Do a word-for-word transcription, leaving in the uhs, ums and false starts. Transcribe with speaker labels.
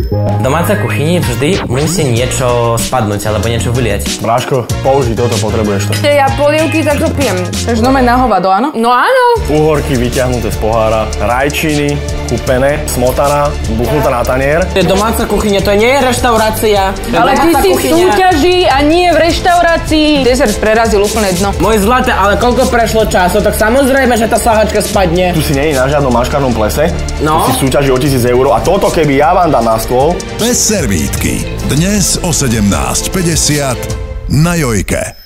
Speaker 1: V domácej kuchyni vždy musí niečo spadnúť alebo niečo vyliať.
Speaker 2: Bráško, použij toto, potrebuješ to.
Speaker 3: Ja polievky takto pijem. Takže no na hovado, áno? No áno.
Speaker 2: Uhorky vyťahnuté z pohára, rajčiny, kúpené, smotana, buchnutá na tanier.
Speaker 4: To je domáca kuchyňa, to nie je reštaurácia.
Speaker 3: Ale ty si v súťaži a nie v reštaurácii. Desert prerazil úplne dno.
Speaker 4: Môj zlaté, ale koľko prešlo času, tak samozrejme, že tá sahačka spadne.
Speaker 2: Tu si nie je na žiadnom maškarnom plese.
Speaker 4: No.
Speaker 2: Tu si v súťaži o tisíc eur a toto keby ja vám dám na stôl.
Speaker 5: Bez servítky. Dnes o sedemnásť päťdesiat na Jojke.